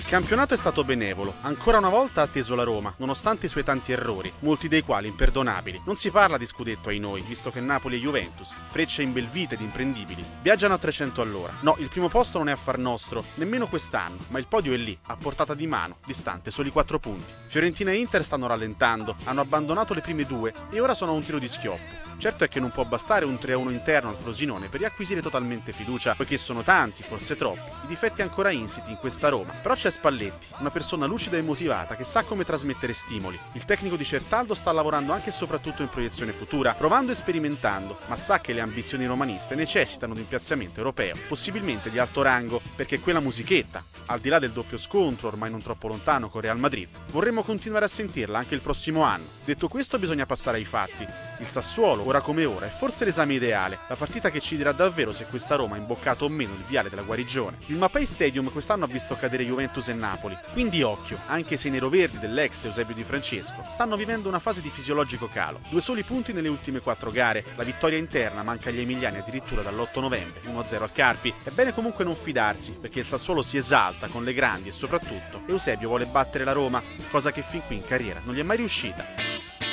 Il campionato è stato benevolo, ancora una volta ha atteso la Roma, nonostante i suoi tanti errori, molti dei quali imperdonabili. Non si parla di scudetto ai noi, visto che Napoli e Juventus, frecce imbelvite ed imprendibili, viaggiano a 300 all'ora. No, il primo posto non è affar nostro, nemmeno quest'anno, ma il podio è lì, a portata di mano, distante soli 4 punti. Fiorentina e Inter stanno rallentando, hanno abbandonato le prime due e ora sono a un tiro di schioppo. Certo è che non può bastare un 3-1 interno al Frosinone per riacquisire totalmente fiducia, poiché sono tanti, forse troppi, i difetti ancora insiti in questa Roma. Però c'è Spalletti, una persona lucida e motivata che sa come trasmettere stimoli. Il tecnico di Certaldo sta lavorando anche e soprattutto in proiezione futura, provando e sperimentando, ma sa che le ambizioni romaniste necessitano di un piazzamento europeo, possibilmente di alto rango, perché quella musichetta, al di là del doppio scontro ormai non troppo lontano con Real Madrid, vorremmo continuare a sentirla anche il prossimo anno. Detto questo, bisogna passare ai fatti. Il Sassuolo, ora come ora, è forse l'esame ideale, la partita che ci dirà davvero se questa Roma ha imboccato o meno il viale della guarigione. Il Mapei Stadium quest'anno ha visto cadere Juventus e Napoli, quindi occhio, anche se i neroverdi dell'ex Eusebio Di Francesco stanno vivendo una fase di fisiologico calo. 2 soli punti nelle ultime 4 gare, la vittoria interna manca agli emiliani addirittura dall'8 novembre, 1-0 al Carpi. È bene comunque non fidarsi, perché il Sassuolo si esalta con le grandi e soprattutto Eusebio vuole battere la Roma, cosa che fin qui in carriera non gli è mai riuscita.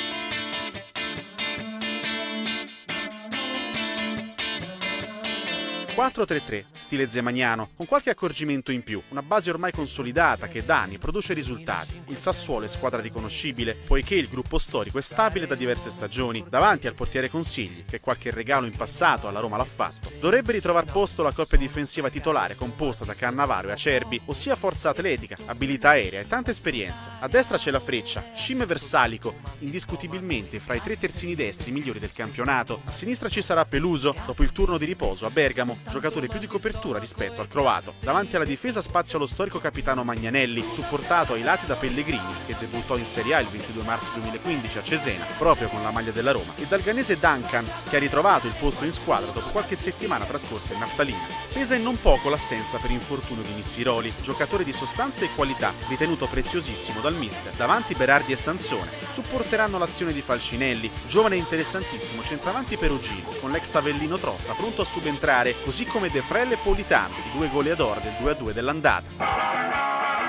4-3-3, stile zemaniano, con qualche accorgimento in più, una base ormai consolidata che da anni produce risultati. Il Sassuolo è squadra riconoscibile, poiché il gruppo storico è stabile da diverse stagioni. Davanti al portiere Consigli, che qualche regalo in passato alla Roma l'ha fatto, dovrebbe ritrovare posto la coppia difensiva titolare composta da Cannavaro e Acerbi, ossia forza atletica, abilità aerea e tanta esperienza. A destra c'è la Freccia, Scim Versalico, indiscutibilmente fra i 3 terzini destri migliori del campionato. A sinistra ci sarà Peluso, dopo il turno di riposo a Bergamo, giocatore più di copertura rispetto al croato. Davanti alla difesa spazio allo storico capitano Magnanelli, supportato ai lati da Pellegrini, che debuttò in Serie A il 22 marzo 2015 a Cesena, proprio con la maglia della Roma, e dal ghanese Duncan, che ha ritrovato il posto in squadra dopo qualche settimana trascorsa in naftalina. Pesa in non poco l'assenza per infortunio di Missiroli, giocatore di sostanza e qualità, ritenuto preziosissimo dal mister. Davanti Berardi e Sansone supporteranno l'azione di Falcinelli, giovane e interessantissimo centravanti perugino, con l'ex Avellino Trotta pronto a subentrare, così come De Frel e Politano, i 2 goleador del 2-2 dell'andata.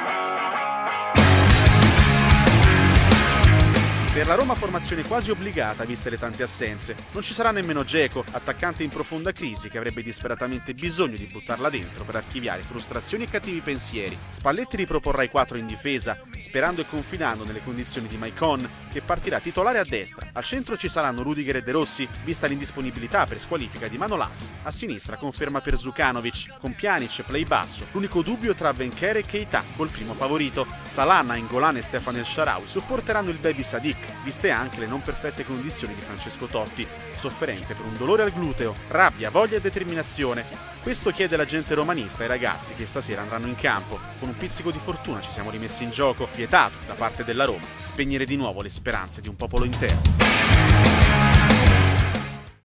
Per la Roma formazione quasi obbligata, viste le tante assenze. Non ci sarà nemmeno Dzeko, attaccante in profonda crisi che avrebbe disperatamente bisogno di buttarla dentro per archiviare frustrazioni e cattivi pensieri. Spalletti riproporrà i 4 in difesa, sperando e confidando nelle condizioni di Maicon, che partirà titolare a destra. Al centro ci saranno Rudiger e De Rossi, vista l'indisponibilità per squalifica di Manolas. A sinistra conferma per Zukanovic, con Pjanic e play basso. L'unico dubbio tra Benker e Keita, col primo favorito. Salah, Nainggolan e Stefan El Shaarawy supporteranno il baby Sadik, viste anche le non perfette condizioni di Francesco Totti, sofferente per un dolore al gluteo, rabbia, voglia e determinazione. Questo chiede la gente romanista ai ragazzi che stasera andranno in campo. Con un pizzico di fortuna ci siamo rimessi in gioco, vietato da parte della Roma spegnere di nuovo le speranze di un popolo intero.